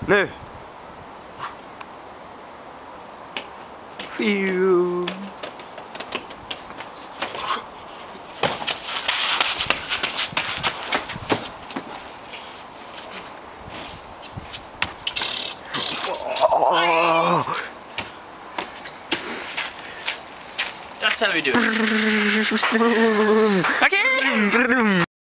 Nu! Phew. Oh. That's how we do it. Okay.